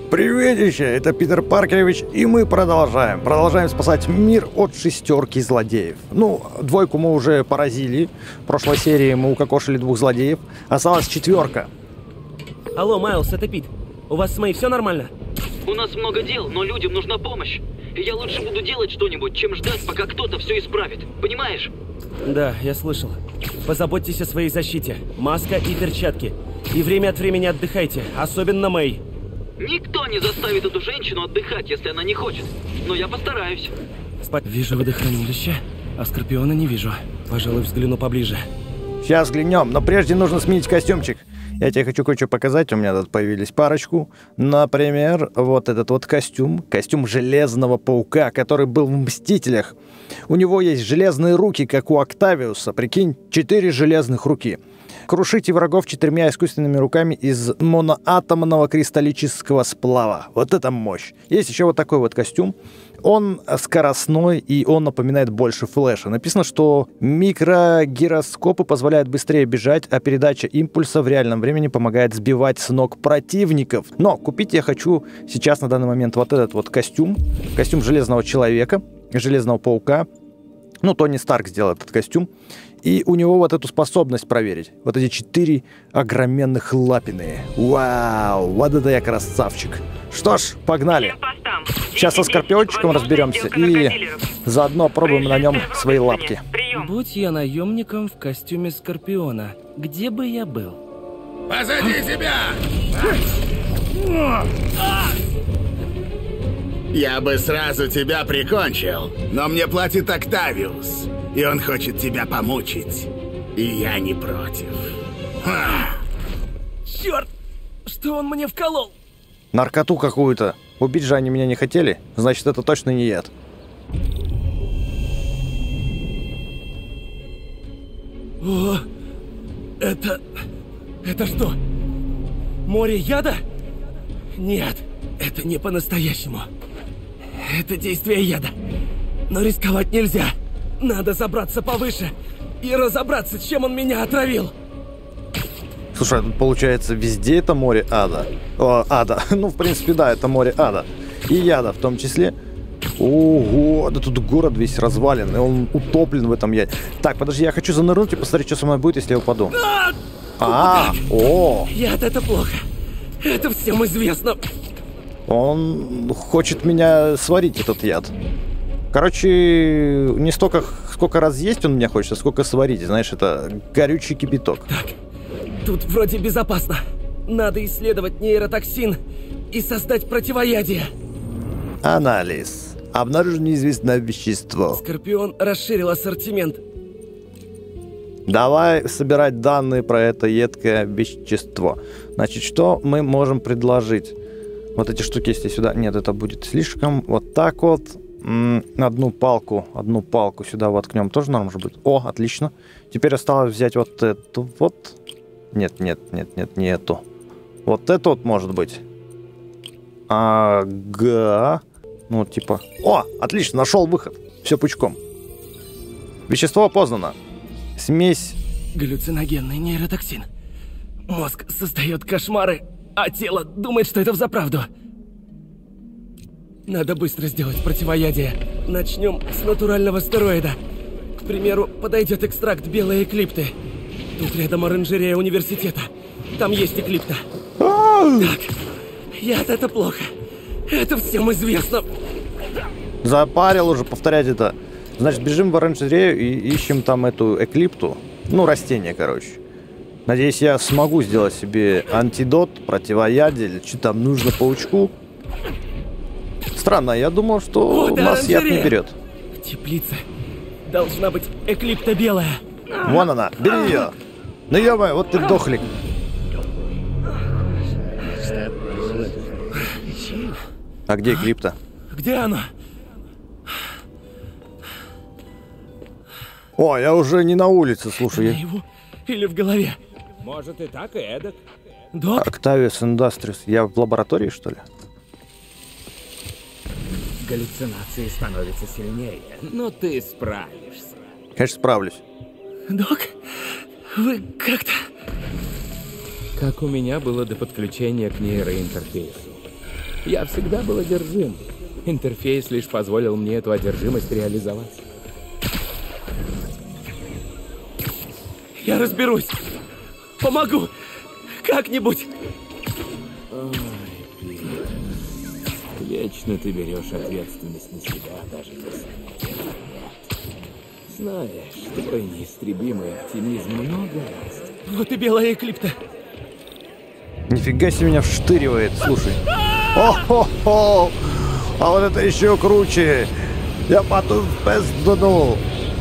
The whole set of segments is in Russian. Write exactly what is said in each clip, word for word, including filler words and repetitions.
Приветище, это Питер Паркерович, и мы продолжаем. Продолжаем спасать мир от шестерки злодеев. Ну, двойку мы уже поразили. В прошлой серии мы укокошили двух злодеев. Осталась четверка. Алло, Майлз, это Пит. У вас с Мэй все нормально? У нас много дел, но людям нужна помощь. И я лучше буду делать что-нибудь, чем ждать, пока кто-то все исправит. Понимаешь? Да, я слышал. Позаботьтесь о своей защите. Маска и перчатки. И время от времени отдыхайте, особенно Мэй. Никто не заставит эту женщину отдыхать, если она не хочет. Но я постараюсь. Спа... Вижу водохранилище, а Скорпиона не вижу. Пожалуй, взгляну поближе. Сейчас взглянем, но прежде нужно сменить костюмчик. Я тебе хочу кое-что показать. У меня тут появились парочку. Например, вот этот вот костюм. Костюм Железного Паука, который был в Мстителях. У него есть железные руки, как у Октавиуса. Прикинь, четыре железных руки. Крушите врагов четырьмя искусственными руками из моноатомного кристаллического сплава. Вот это мощь. Есть еще вот такой вот костюм. Он скоростной, и он напоминает больше Флэша. Написано, что микрогироскопы позволяют быстрее бежать, а передача импульса в реальном времени помогает сбивать с ног противников. Но купить я хочу сейчас на данный момент вот этот вот костюм. Костюм Железного Человека, Железного Паука. Ну, Тони Старк сделал этот костюм. И у него вот эту способность проверить. Вот эти четыре огроменных лапины. Вау, вот это я красавчик. Что ж, погнали. Сейчас со Скорпиончиком разберемся и заодно пробуем на нем свои лапки. Будь я наемником в костюме Скорпиона, где бы я был? Позади тебя! Я бы сразу тебя прикончил, но мне платит Октавиус, и он хочет тебя помучить. И я не против. Ха. Черт! Что он мне вколол? Наркоту какую-то. Убить же они меня не хотели, значит, это точно не яд. О, это... Это что? Море яда? Нет, это не по-настоящему. Это действие яда. Но рисковать нельзя. Надо забраться повыше и разобраться, чем он меня отравил. Слушай, тут получается везде это море ада. О, ада. Ну, в принципе, да, это море ада. И яда в том числе. Ого, да тут город весь развален, и он утоплен в этом яде. Так, подожди, я хочу занырнуть и посмотреть, что со мной будет, если я упаду. А, а о. Яд — это плохо. Это всем известно. Он хочет меня сварить, этот яд. Короче, не столько, сколько раз есть он меня хочет, а сколько сварить. Знаешь, это горючий кипяток. Так, тут вроде безопасно. Надо исследовать нейротоксин и создать противоядие. Анализ. Обнаружено неизвестное вещество. Скорпион расширил ассортимент. Давай собирать данные про это едкое вещество. Значит, что мы можем предложить? Вот эти штуки, если сюда... Нет, это будет слишком. Вот так вот. М-м, одну палку, одну палку сюда воткнем. Тоже норм же будет. О, отлично. Теперь осталось взять вот эту вот. Нет, нет, нет, нет, не эту. Вот эту вот может быть. Ага. Ну, типа... О, отлично, нашел выход. Все пучком. Вещество опознано. Смесь... Галлюциногенный нейротоксин. Мозг создает кошмары, а тело думает, что это взаправду. Надо быстро сделать противоядие. Начнем с натурального стероида. К примеру, подойдет экстракт белой эклипты. Тут рядом оранжерея университета. Там есть эклипта. Так, яд — это плохо. Это всем известно. Запарил уже повторять это. Значит, бежим в оранжерею и ищем там эту эклипту. Ну, растение, короче. Надеюсь, я смогу сделать себе антидот, противоядие, или что там нужно паучку. Странно, я думал, что вот у нас яд не берет. В теплице должна быть эклипта белая. Вон она, бери ее. Ну, ё-моё, вот ты дохлик. А где эклипта? Где она? О, я уже не на улице, слушай. Наяву или в голове? Может и так, и эдак. Док? Octavius Industries. Я в лаборатории, что ли? Галлюцинации становятся сильнее, но ты справишься. Конечно, справлюсь. Док, вы как-то... Как у меня было до подключения к нейроинтерфейсу. Я всегда был одержим. Интерфейс лишь позволил мне эту одержимость реализовать. Я разберусь. Помогу. Как-нибудь. Ой, Пит. Вечно ты берешь ответственность на себя, даже если нет. Знаешь, твой неистребимый оптимизм много раз. Вот и белая эклипта. Нифига себе меня вштыривает, слушай. О-хо-хо! А вот это еще круче! Я потом пизданул.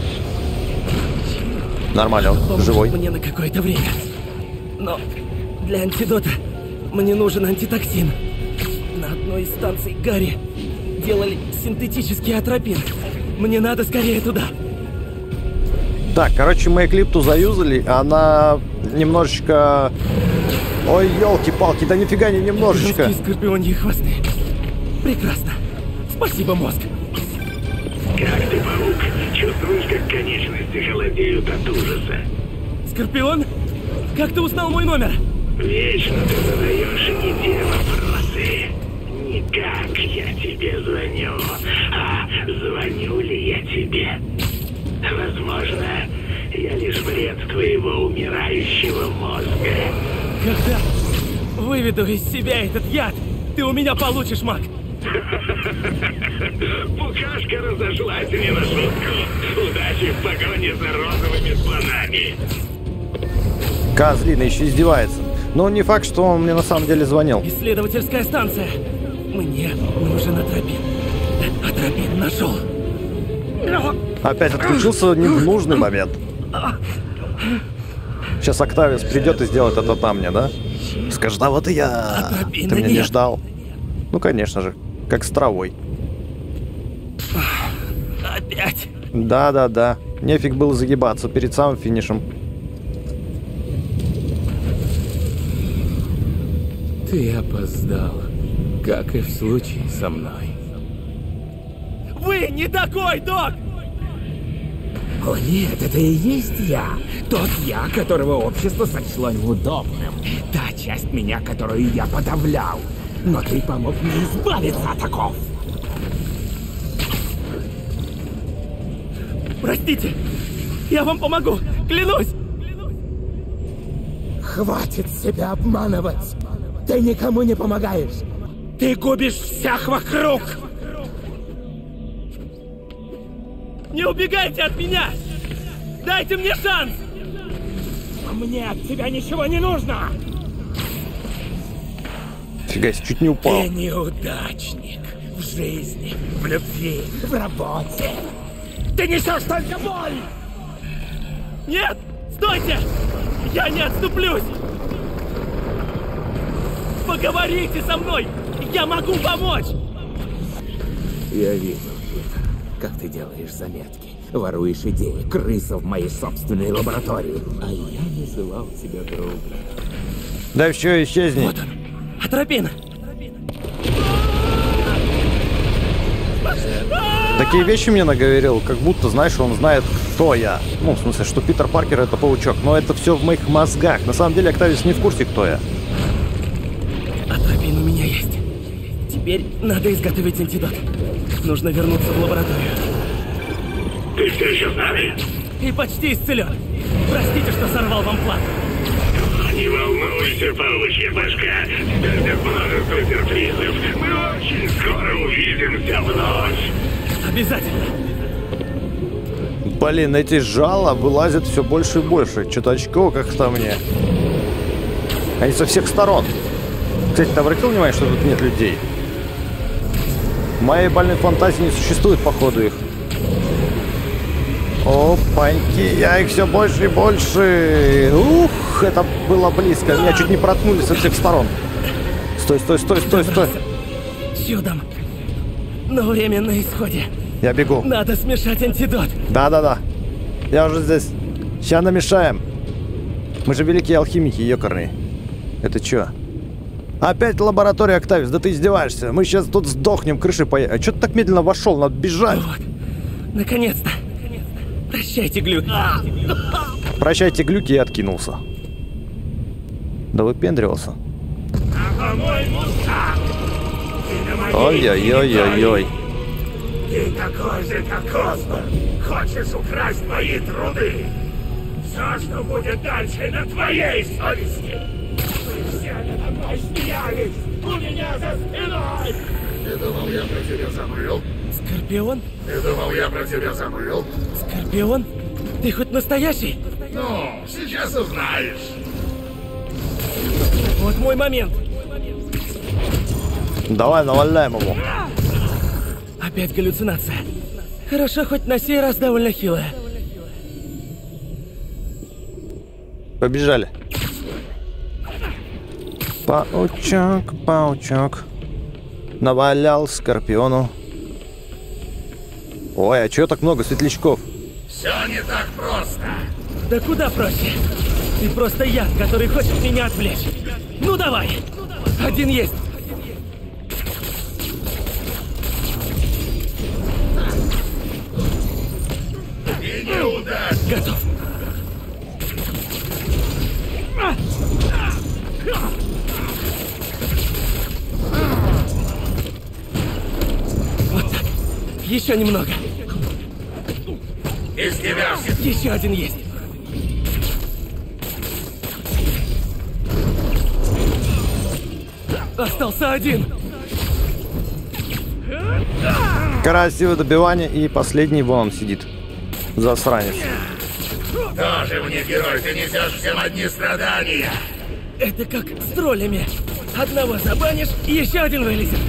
Нормально, он Поможет живой. мне на какое-то время. Но для антидота мне нужен антитоксин. На одной из станций Гарри делали синтетический атропин. Мне надо скорее туда. Так, короче, мы эклипту заюзали, она немножечко... Ой, елки-палки, да нифига не немножечко. Жесткие скорпионьи хвосты. Прекрасно. Спасибо, мозг. Как ты, паук? Чувствуешь, как конечности холодеют от ужаса? Скорпион? Как ты узнал мой номер? Вечно ты задаешь не те вопросы. Не как я тебе звоню, а звоню ли я тебе? Возможно, я лишь бред твоего умирающего мозга. Когда выведу из себя этот яд, ты у меня получишь, маг. Букашка разошлась не на шутку. Удачи в погоне за розовыми слонами. Козлина еще издевается. Но не факт, что он мне на самом деле звонил. Исследовательская станция. Мне нужен атропин. Атропин нашел. Опять отключился не в нужный момент. Сейчас Октавиус придет и сделает это там мне, да? Скажет, да вот и я. Ты меня не ждал. Ну, конечно же. Как с травой. Опять. Да-да-да. Нефиг было загибаться перед самым финишем. Ты опоздал, как и в случае со мной. Вы не такой, док! О нет, это и есть я. Тот я, которого общество сочло неудобным. Та часть меня, которую я подавлял. Но ты помог мне избавиться от оков. Простите, я вам помогу, клянусь! Хватит себя обманывать! Ты никому не помогаешь! Ты губишь всех вокруг! Не убегайте от меня! Дайте мне шанс! Мне от тебя ничего не нужно! Фига себе, чуть не упал. Ты неудачник в жизни, в любви, в работе. Ты несешь только боль! Нет! Стойте! Я не отступлюсь! Поговорите со мной! Я могу помочь! Я видел, Питер, как ты делаешь заметки. Воруешь идеи, крыса в моей собственной лаборатории. А я называл тебя другом. Да все, исчезни. Вот он! Атропин! Такие вещи мне наговорил, как будто, знаешь, он знает, кто я. Ну, в смысле, что Питер Паркер — это паучок. Но это все в моих мозгах. На самом деле, Октавиус не в курсе, кто я. Атропин у меня есть. Теперь надо изготовить антидот. Нужно вернуться в лабораторию. Ты все еще с нами? И почти исцелен. Простите, что сорвал вам план. Не волнуйся, паучья башка. Тебя ждет множество сюрпризов. Мы очень скоро увидимся вновь. Обязательно. Блин, эти жала вылазят все больше и больше. Что-то очко как-то мне. Они со всех сторон. Кстати, ты обратил внимание, что тут нет людей? В моей больной фантазии не существует, походу, их. Опаньки, я их все больше и больше. Ух, это было близко. Меня чуть не проткнули со всех сторон. Стой, стой, стой, стой, стой. Чудом. Но время на исходе. Я бегу. Надо смешать антидот. Да-да-да. Я уже здесь. Сейчас намешаем. Мы же великие алхимики, ёкарные. Это чё? Опять лаборатория, Октавиус, да ты издеваешься. Мы сейчас тут сдохнем, крыши поедем. А чё ты так медленно вошел? Надо бежать. Вот. Наконец-то. Прощайте, глюк. Прощайте, глюки, и откинулся. Да выпендривался. А по-моему, так. Ой-ой-ой-ой-ой. Ты такой же, как Осборн. Хочешь украсть мои труды? Все, что будет дальше, на твоей совести. Вы все надо мной смеялись. У меня за спиной. Ты думал, я про тебя забыл? Скорпион? Ты думал, я про тебя забыл? Скорпион? Ты хоть настоящий? Ну, сейчас узнаешь. Вот мой момент. Давай, наваляем его. Опять галлюцинация. Хорошо, хоть на сей раз довольно хилая. Побежали. Паучок, паучок. Навалял Скорпиону. Ой, а чё так много светлячков? Все не так просто. Да куда проще? Ты просто яд, который хочет меня отвлечь. Ну давай! Один есть! И неудача. Готов! Вот так. Еще немного. Из тебя все. Еще один есть. Остался один. Красивое добивание, и последний вон он сидит. Засранец. Тоже мне герой, ты несешь всем одни страдания. Это как с троллями. Одного забанишь, и еще один вылезет.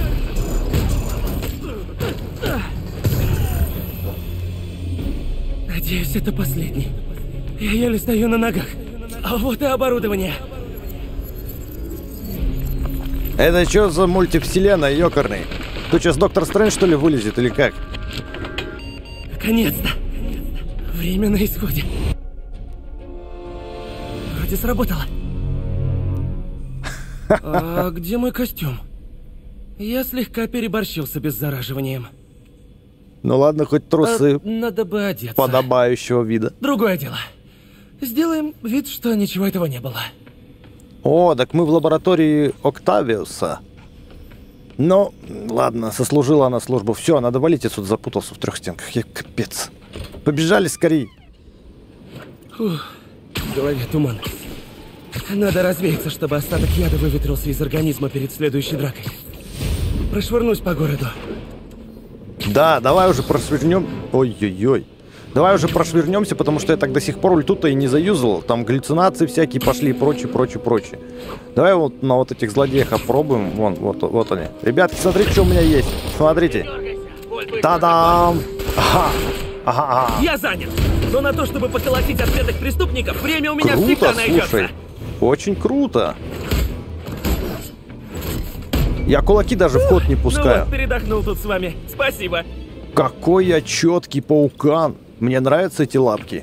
Надеюсь, это последний. Я еле стою на ногах. А вот и оборудование. Это что за мультивселенная, ёкарный? Тут сейчас Доктор Стрэндж, что ли, вылезет, или как? Наконец-то. Время на исходе. Вроде сработало. А где мой костюм? Я слегка переборщил с обеззараживанием. Ну ладно, хоть трусы А, надо бы одеться. подобающего вида. Другое дело. Сделаем вид, что ничего этого не было. О, так мы в лаборатории Октавиуса. Ну, ладно, сослужила она службу. Все, надо валить отсюда, запутался в трех стенках. Я капец. Побежали скорей. Фух, в голове туман. Надо развеяться, чтобы остаток яда выветрился из организма перед следующей дракой. Прошвырнусь по городу. Да, давай уже прошвырнем. Ой-ой-ой. Давай уже прошвырнемся, потому что я так до сих пор ульту-то и не заюзал. Там галлюцинации всякие пошли и прочее, прочее, прочее. Давай вот на вот этих злодеях опробуем. Вон, вот, вот они. Ребятки, смотрите, что у меня есть. Смотрите. Та-дам! Ага. Ага, ага. Я занят. Но на то, чтобы поколотить ответных преступников, время у меня Круто, всегда найдется. слушай. Очень круто. Я кулаки даже в ход не Ну пускаю. вот, передохнул тут с вами. Спасибо. Какой я четкий паукан. Мне нравятся эти лапки.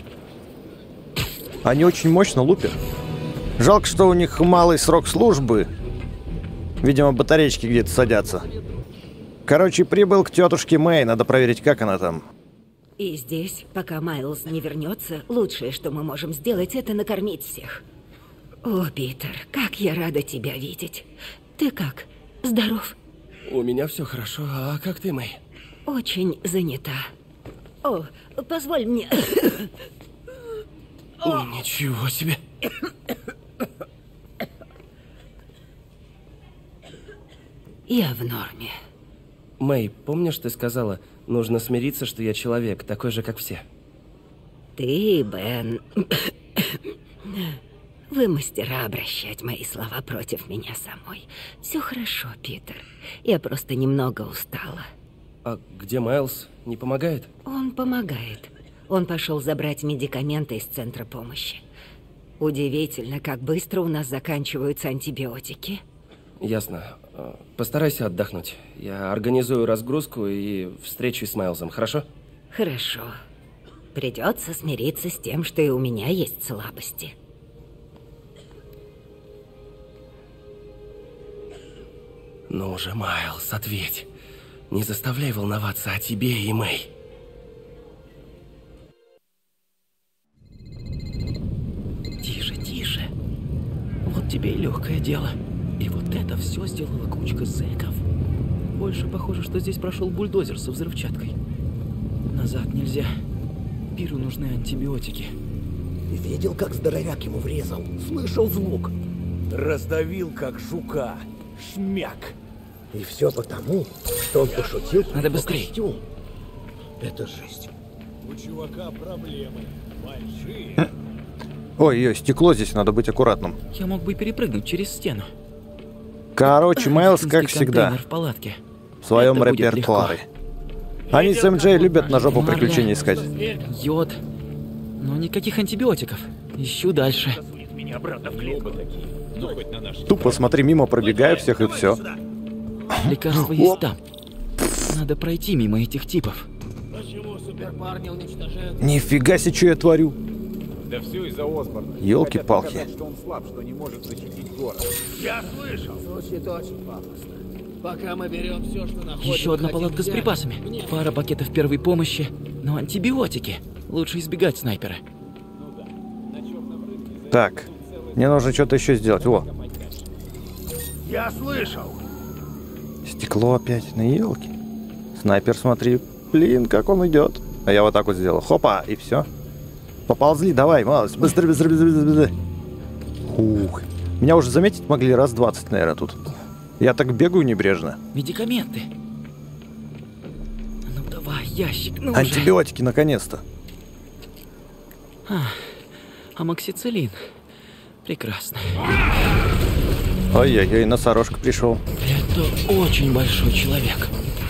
Они очень мощно лупят. Жалко, что у них малый срок службы. Видимо, батареечки где-то садятся. Короче, прибыл к тетушке Мэй. Надо проверить, как она там. И здесь, пока Майлз не вернется, лучшее, что мы можем сделать, это накормить всех. О, Питер, как я рада тебя видеть. Ты как? Здоров? У меня все хорошо. А как ты, Мэй? Очень занята. О, позволь мне... О, ничего себе. Я в норме. Мэй, помнишь, ты сказала, нужно смириться, что я человек, такой же, как все? Ты, Бен... Вы мастера обращать мои слова против меня самой. Все хорошо, Питер. Я просто немного устала. А где Майлз? Не помогает? Он помогает. Он пошел забрать медикаменты из центра помощи. Удивительно, как быстро у нас заканчиваются антибиотики. Ясно. Постарайся отдохнуть. Я организую разгрузку и встречусь с Майлзом, хорошо? Хорошо. Придется смириться с тем, что и у меня есть слабости. Ну уже, Майлз, ответь. Не заставляй волноваться о тебе и Мэй. Тише, тише. Вот тебе и легкое дело. И вот это все сделала кучка зэков. Больше похоже, что здесь прошел бульдозер со взрывчаткой. Назад нельзя. Пиру нужны антибиотики. Видел, как здоровяк ему врезал? Слышал звук? Раздавил, как жука. Шмяк. И все потому, что он пошутил про Надо его быстрей. костюм. Это жесть. У чувака проблемы. Большие. Ой-ой, стекло здесь, надо быть аккуратным. Я мог бы перепрыгнуть через стену. Короче, Майлз, как Медицинский всегда, контейнер в палатке. в своем Это будет репертуаре. Они с эм джей любят на жопу приключений искать. Йод. Но никаких антибиотиков. Ищу дальше. Меня обратно в клубы такие. Ну, хоть на наш. Тупо смотри мимо, пробегаю всех и все. Лекарство есть там. Надо пройти мимо этих типов. Почему суперпарни уничтожают? Нифига себе, что я творю. Да все из-за Осборна. Ёлки-палки. Хотят показать, что он слаб, что не может защитить город. Я слышал. Звучит очень пафосно. Пока мы берем все, что находим. Еще одна хотим палатка с взять. припасами. Пара пакетов первой помощи. Но антибиотики. Лучше избегать снайпера. Так, мне нужно что-то еще сделать. Во, Я слышал. стекло опять, на елки. Снайпер, смотри. Блин, как он идет. А я вот так вот сделал. Хопа, и все. Поползли, давай, малость. Быстрее, быстрее, быстрее, быстрее. Ух. Меня уже заметить могли раз двадцать, наверное, тут. Я так бегаю небрежно. Медикаменты. Ну давай, ящик, ну уже. Антибиотики, наконец-то. А, амоксициллин. Прекрасно. Ой-ой-ой, носорожка пришел. Это очень большой человек.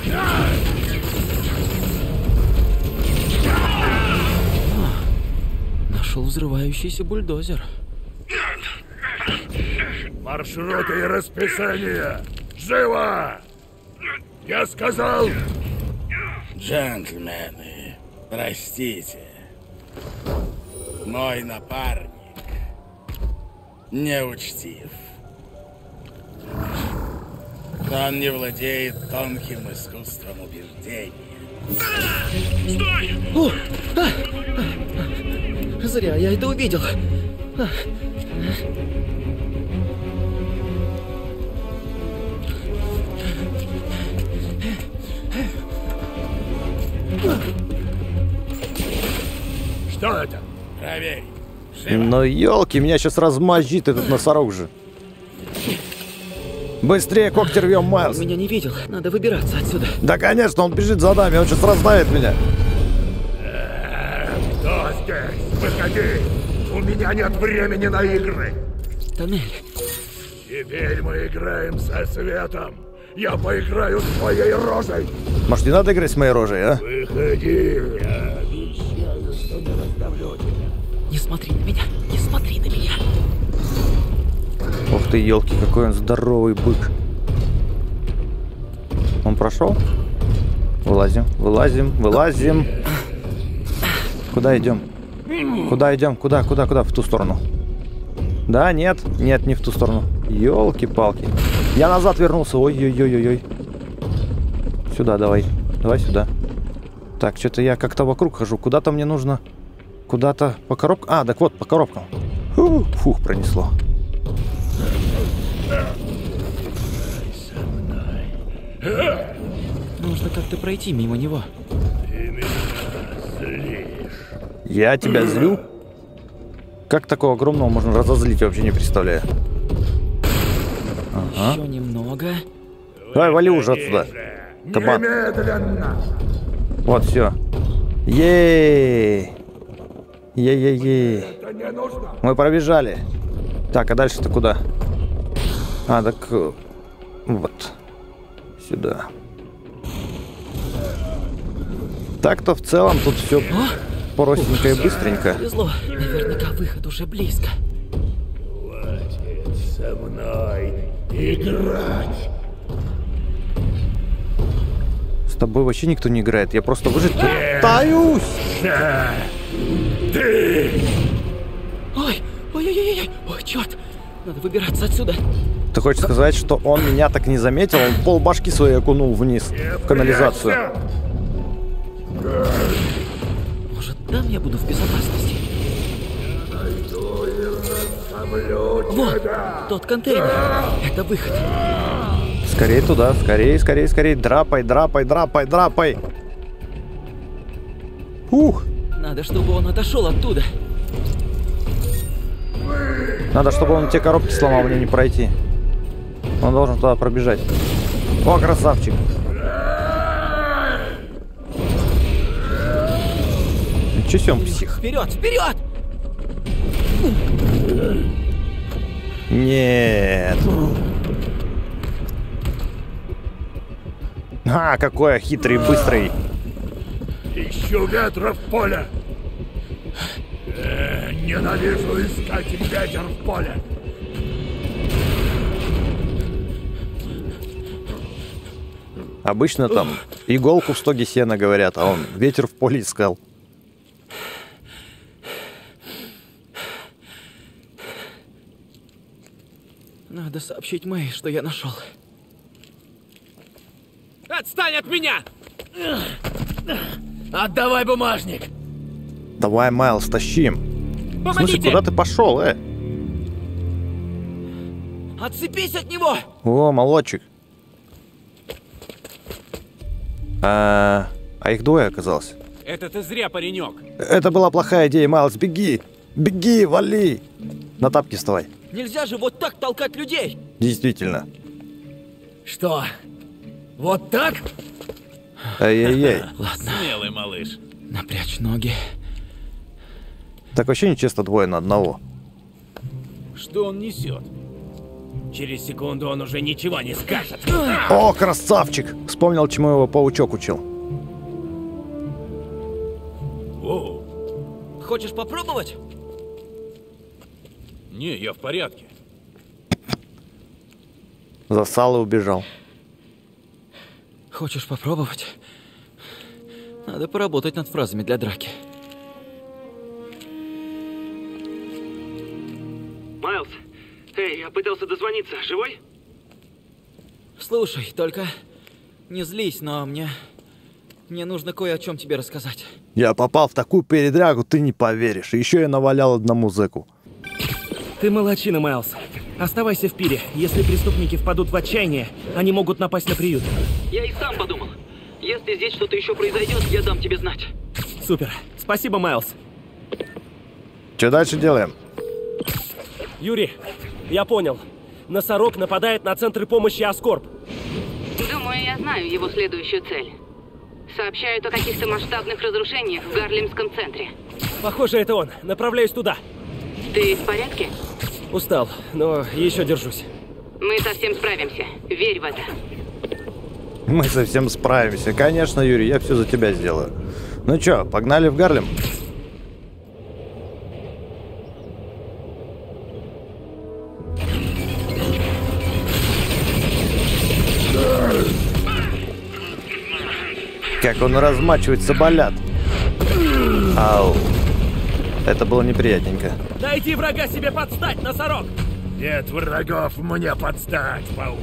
А, нашел взрывающийся бульдозер. Маршруты и расписание. Живо! Я сказал... Джентльмены, простите. Мой напарник неучтив. Он не владеет тонким искусством убеждения. О, а, а, зря я это увидел. А. Что это? Проверь. Ну елки, меня сейчас размозжит этот носорог же. Быстрее когти рвем, Майлз. Он меня не видел. Надо выбираться отсюда. Да, конечно, он бежит за нами, он сейчас раздавит меня. Кто здесь? Выходи! У меня нет времени на игры! Тоннель. Теперь мы играем со светом! Я поиграю с твоей рожей! Может, не надо играть с моей рожей, а? Выходи! Я обещаю, что не раздавлю тебя. Не смотри на меня. Не смотри на меня. Ух ты, елки, какой он здоровый бык. Он прошел? Вылазим, вылазим, вылазим. Куда идем? Куда идем? Куда, куда, куда? В ту сторону. Да, нет, нет, не в ту сторону. Елки-палки. Я назад вернулся. Ой-ой-ой-ой-ой. Сюда давай. Давай сюда. Так, что-то я как-то вокруг хожу. Куда-то мне нужно... Куда-то по коробкам. А, так вот, по коробкам. Фу, фух, пронесло. Нужно как-то пройти мимо него. Я тебя злю? Как такого огромного можно разозлить, я вообще не представляю. Ага. Еще немного. Давай, вали уже отсюда. Кабан. Немедленно! Вот, все. Ей! Ей-ей-ей. Это не нужно! Мы пробежали. Так, а дальше-то куда? А, так... э, Вот. Сюда. Так-то в целом тут все простенько и быстренько. Повезло. Наверняка выход уже близко. Хватит со мной играть! С тобой вообще никто не играет. Я просто выжить пытаюсь. Да. Ты! Ой, ой-ой-ой-ой. Ой, черт. Надо выбираться отсюда. Ты хочешь сказать, что он меня так не заметил? Он пол башки своей окунул вниз, в канализацию. Может, там я буду в безопасности? Вот, тот контейнер. Это выход. Скорее туда, скорее, скорее, скорее. Драпай, драпай, драпай, драпай. Ух. Надо, чтобы он отошел оттуда. Надо, чтобы он те коробки сломал, мне не пройти. Он должен туда пробежать. О, красавчик. Ничего себе, он псих. Вперед, вперед! Нет. А, какой хитрый, быстрый. Ищу ветра в поле. Э, ненавижу искать ветер в поле. Обычно там иголку в стоге сена говорят, а он ветер в поле искал. Надо сообщить Мэй, что я нашел. Отстань от меня! Отдавай бумажник! Давай, Майлз, тащим. Помогите! В смысле, куда ты пошел, э? Отцепись от него! О, молодчик. А, а их двое оказалось. Это ты зря, паренек. Это была плохая идея, Майлз. Беги! Беги, вали! На тапки вставай. Нельзя же вот так толкать людей! Действительно. Что? Вот так? Ай-яй-яй. Ладно. Смелый малыш. Напрячь ноги. Так вообще нечестно двое на одного. Что он несет? Через секунду он уже ничего не скажет. О, красавчик! Вспомнил, чему его паучок учил. Воу. Хочешь попробовать? Не, я в порядке. Засал и убежал. Хочешь попробовать? Надо поработать над фразами для драки. Майлз, эй, я пытался дозвониться. Живой? Слушай, только не злись, но мне... Мне нужно кое о чем тебе рассказать. Я попал в такую передрягу, ты не поверишь. И еще я навалял одному зэку. Ты молодчина, Майлз. Оставайся в пире. Если преступники впадут в отчаяние, они могут напасть на приют. Я и сам подумал. Если здесь что-то еще произойдет, я дам тебе знать. Супер. Спасибо, Майлз. Что дальше делаем? Юрий, я понял. Носорог нападает на центры помощи Аскорб. Думаю, я знаю его следующую цель. Сообщают о каких-то масштабных разрушениях в Гарлемском центре. Похоже, это он. Направляюсь туда. Ты в порядке? Устал, но еще держусь. Мы совсем справимся. Верь в это. Мы совсем справимся. Конечно, Юрий, я все за тебя сделаю. Ну чё, погнали в Гарлем? Как он размачивает соболят. Ау. Это было неприятненько. Найди врага себе подстать, носорог! Нет врагов мне подстать, паук.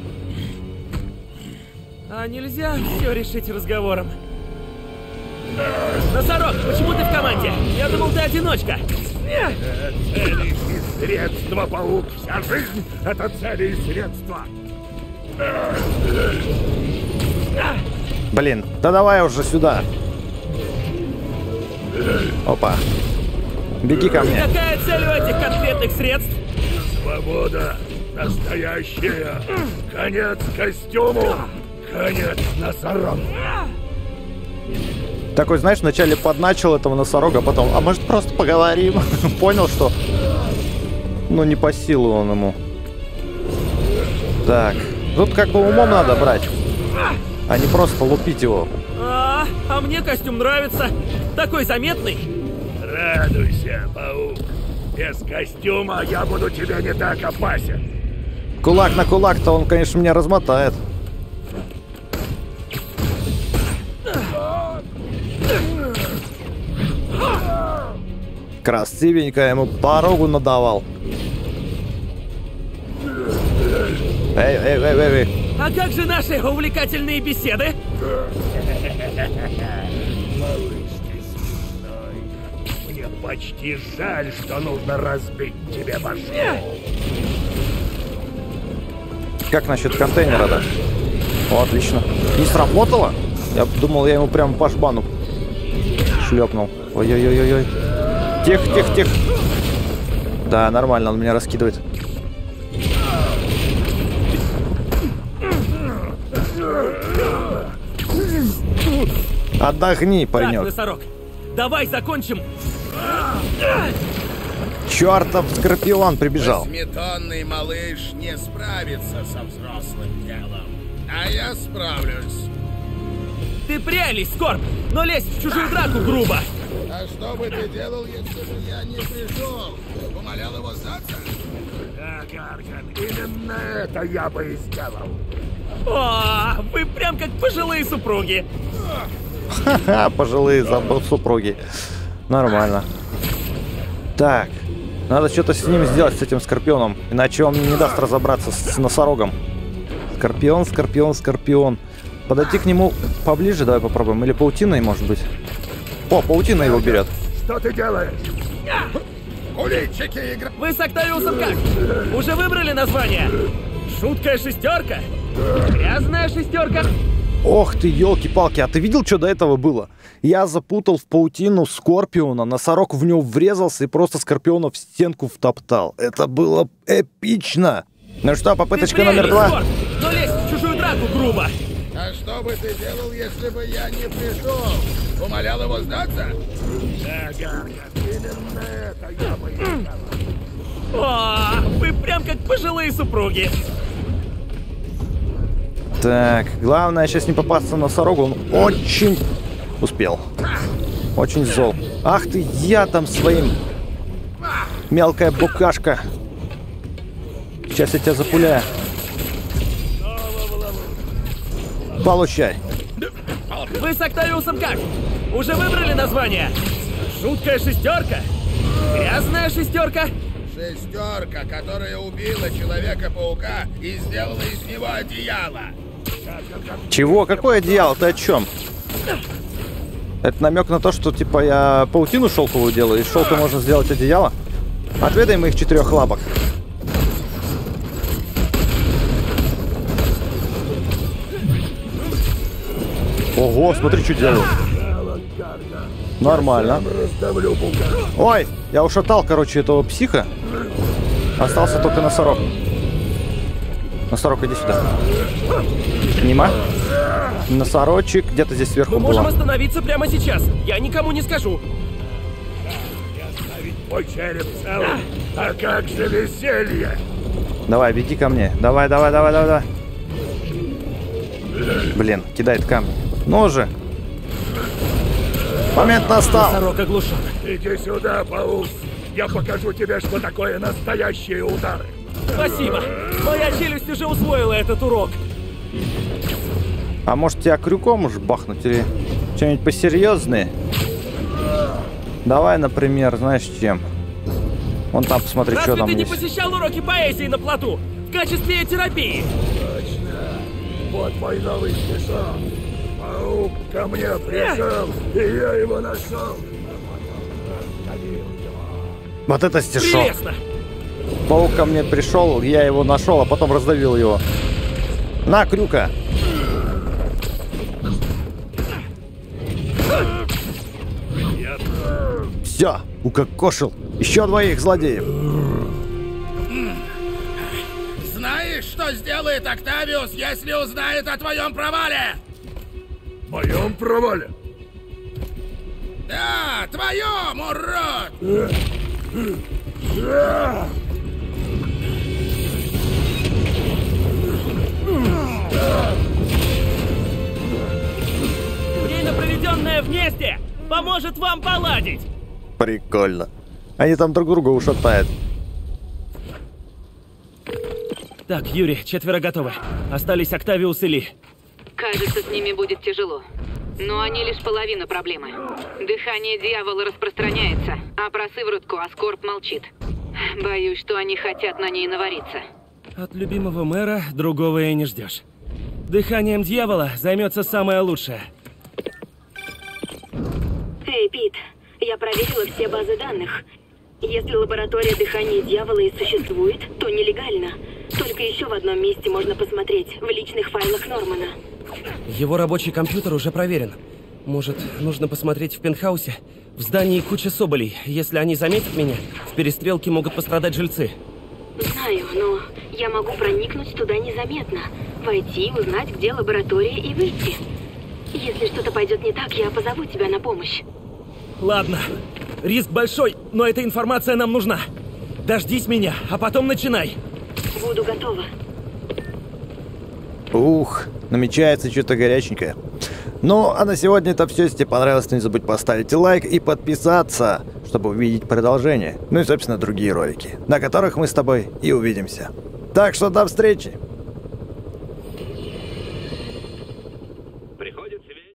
А нельзя все решить разговором? Носорог, почему ты в команде? Я думал, ты одиночка. Цели и средства, паук. Вся жизнь — это цели и средства. Блин, да давай уже сюда. Опа. Беги ко мне. Какая цель у этих конкретных средств? Свобода настоящая. Конец костюму. Конец носорогу. Такой, знаешь, вначале подначил этого носорога, а потом, а может просто поговорим? Понял, что ну не по силу он ему. Так, тут как бы умом надо брать, а не просто лупить его. А, а мне костюм нравится. Такой заметный. Радуйся, паук. Без костюма я буду тебе не так опасен. Кулак на кулак-то он, конечно, меня размотает. Красивенько ему порогу надавал. Эй, эй, эй, эй, эй. А как же наши увлекательные беседы? Малыш, ты смешной. Мне почти жаль, что нужно разбить тебе башку. Как насчет контейнера, да? О, отлично. Не сработало? Я думал, я ему прям по жбану шлепнул. Ой-ой-ой-ой. Тихо, тихо, тихо. Да, нормально, он меня раскидывает. Отдохни, паренек. Так, носорог, давай закончим. Чертов скорпион прибежал. Восьмитонный малыш не справится со взрослым телом. А я справлюсь. Ты прелесть, Скорб, но лезть в чужую драку грубо. А что бы ты делал, если бы я не пришел? Умолял его сдаться? Да, Гарган, именно это я бы и сделал. О, вы прям как пожилые супруги. Ха-ха, пожилые супруги. Нормально. Так, надо что-то с ним сделать, с этим скорпионом. Иначе он мне не даст разобраться с носорогом. Скорпион, скорпион, скорпион. Подойти к нему поближе, давай попробуем. Или паутиной, может быть. О, паутина его берет. Что ты делаешь? Улитчики игра... Вы с Октавиусом как? Уже выбрали название? Шуткая шестерка? Грязная шестерка? Ох ты, елки-палки, а ты видел, что до этого было? Я запутал в паутину Скорпиона, носорог в него врезался и просто Скорпиона в стенку втоптал. Это было эпично. Ну что, попыточка номер два. Скорб, но лезть в чужую драку грубо. А что бы ты делал, если бы я не пришел? Умолял его сдаться? Да, Гарган, именно это я бы и сделал. О, вы прям как пожилые супруги. Так, главное сейчас не попасться на носорогу. Он очень успел. Очень зол. Ах ты, я там своим. Мелкая букашка. Сейчас я тебя запуляю. Получай. Вы с Октавиусом как? Уже выбрали название? Шуткая шестерка? Грязная шестерка? Шестерка, которая убила Человека-паука и сделала из него одеяло. Чего? Какое одеяло? Ты о чем? Это намек на то, что типа я паутину шелковую делаю, из шелка можно сделать одеяло. Отведай моих четырех лапок. Ого, смотри, что делаю. Нормально. Ой, я ушатал, короче, этого психа. Остался только носорог. Носорог, иди сюда. Мимо. Носорочек где-то здесь сверху Мы можем была. остановиться прямо сейчас. Я никому не скажу. Мой череп целый. А как же веселье? Давай, беги ко мне. Давай, давай, давай, давай, давай. Блин, кидает камни. Ну же. Момент настал. Носорог оглушен. Иди сюда, паук. Я покажу тебе, что такое настоящие удары. Спасибо. Моя челюсть уже усвоила этот урок. А может тебя крюком уж бахнуть или что-нибудь посерьезнее? Давай, например, знаешь чем? Вон там посмотри, Разве что там ты не есть. посещал уроки поэзии на плоту? В качестве терапии? Точно. Вот мой новый стишок. Паук ко мне пришел, и я его нашел. Вот это стишок. Прелестно. Паук ко мне пришел, я его нашел, а потом раздавил его. На, крюка. Все, укокошил. Еще двоих злодеев. Знаешь, что сделает Октавиус, если узнает о твоем провале? Моем провале? Да, твоем, урод! Время, проведенное вместе, поможет вам поладить. Прикольно. Они там друг друга ушатают. Так, Юрий, четверо готовы. Остались Октавиус и Ли. Кажется, с ними будет тяжело. Но они лишь половина проблемы. Дыхание дьявола распространяется, а про сыворотку Аскорб молчит. Боюсь, что они хотят на ней навариться. От любимого мэра другого и не ждешь. Дыханием дьявола займется самое лучшее. Эй, Пит, я проверила все базы данных. Если лаборатория дыхания дьявола и существует, то нелегально. Только еще в одном месте можно посмотреть, в личных файлах Нормана. Его рабочий компьютер уже проверен. Может, нужно посмотреть в пентхаусе? В здании куча соболей. Если они заметят меня, в перестрелке могут пострадать жильцы. Знаю, но я могу проникнуть туда незаметно. Войти, узнать, где лаборатория, и выйти. Если что-то пойдет не так, я позову тебя на помощь. Ладно. Риск большой, но эта информация нам нужна. Дождись меня, а потом начинай. Буду готова. Ух, намечается что-то горяченькое. Ну, а на сегодня это все. Если тебе понравилось, не забудь поставить лайк и подписаться, чтобы увидеть продолжение. Ну и, собственно, другие ролики, на которых мы с тобой и увидимся. Так что до встречи!